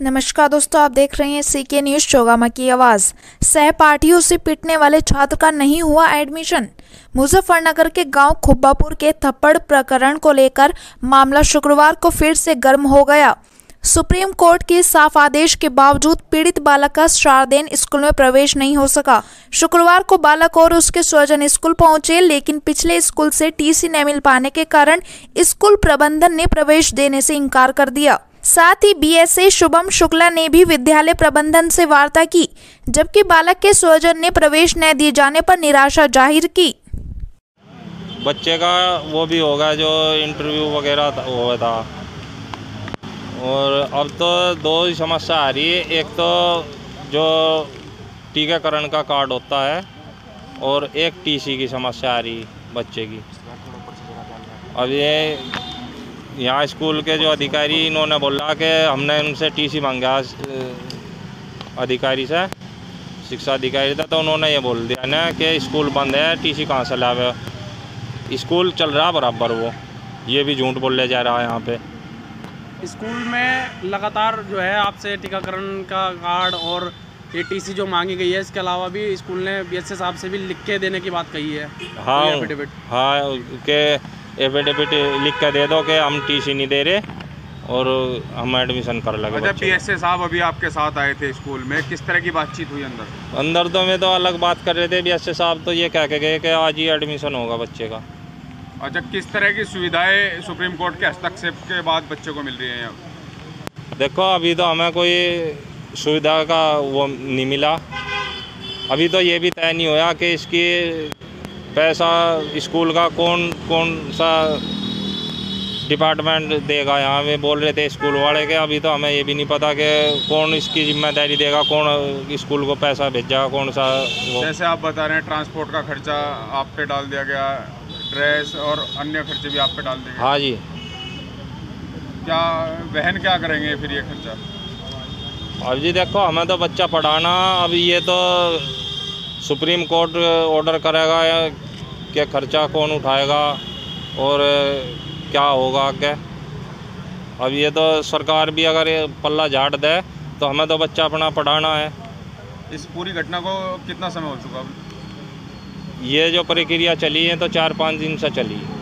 नमस्कार दोस्तों, आप देख रहे हैं सीके न्यूज चौगामा की आवाज। सहपाठियों से पिटने वाले छात्र का नहीं हुआ एडमिशन। मुजफ्फरनगर के गांव खुब्बापुर के थप्पड़ प्रकरण को लेकर मामला शुक्रवार को फिर से गर्म हो गया। सुप्रीम कोर्ट के साफ आदेश के बावजूद पीड़ित बालक का शारदेन स्कूल में प्रवेश नहीं हो सका। शुक्रवार को बालक और उसके स्वजन स्कूल पहुंचे, लेकिन पिछले स्कूल से टीसी न मिल पाने के कारण स्कूल प्रबंधन ने प्रवेश देने से इनकार कर दिया। साथ ही बीएसए शुभम शुक्ला ने भी विद्यालय प्रबंधन से वार्ता की, जबकि बालक के स्वजन ने प्रवेश न दिए जाने पर निराशा जाहिर की। बच्चे का वो भी होगा जो इंटरव्यू वगैरह हुआ था, और अब तो दो ही समस्या आ रही है। एक तो जो टीकाकरण का कार्ड होता है और एक टीसी की समस्या आ रही है बच्चे की। अब ये यहाँ स्कूल के जो अधिकारी इन्होंने बोला कि हमने उनसे टीसी मांगा अधिकारी से, शिक्षा अधिकारी था, तो उन्होंने ये बोल दिया ना कि स्कूल बंद है, टीसी कहाँ से लावे। स्कूल चल रहा बराबर, वो ये भी झूठ बोले जा रहा है। यहाँ पे स्कूल में लगातार जो है आपसे टीकाकरण का कार्ड और ये टीसी जो मांगी गई है, इसके अलावा भी स्कूल ने बीएसए साहब से भी लिख के देने की बात कही है। हाँ एफिडेविट, हाँ के एफिडेविट लिख के दे दो कि हम टीसी नहीं दे रहे और हम एडमिशन कर लगे। अच्छा, बीएसए साहब अभी आपके साथ आए थे स्कूल में, किस तरह की बातचीत हुई अंदर? तो में तो अलग बात कर रहे थे। बीएसए साहब तो ये कह के गए कि आज ही एडमिशन होगा बच्चे का। अच्छा, किस तरह की सुविधाएं सुप्रीम कोर्ट के हस्तक्षेप के बाद बच्चे को मिल रही हैं? देखो, अभी तो हमें कोई सुविधा का वो नहीं मिला। अभी तो ये भी तय नहीं हुआ कि इसकी पैसा स्कूल का कौन सा डिपार्टमेंट देगा। यहाँ पे बोल रहे थे स्कूल वाले के, अभी तो हमें ये भी नहीं पता कि कौन इसकी जिम्मेदारी देगा, कौन स्कूल को पैसा भेजेगा, कौन सा वो। जैसे आप बता रहे हैं ट्रांसपोर्ट का खर्चा आप पे डाल दिया गया, ड्रेस और अन्य खर्चे भी आप पे डाल दिए। हाँ जी। क्या वहन क्या करेंगे फिर ये खर्चा? अब जी देखो, हमें तो बच्चा पढ़ाना, अब ये तो सुप्रीम कोर्ट ऑर्डर करेगा कि खर्चा कौन उठाएगा और क्या होगा आगे। अब ये तो सरकार भी अगर पल्ला झाड़ दे तो हमें तो बच्चा अपना पढ़ाना है। इस पूरी घटना को कितना समय हो चुका? ये जो प्रक्रिया चली है तो 4-5 दिन से चली है।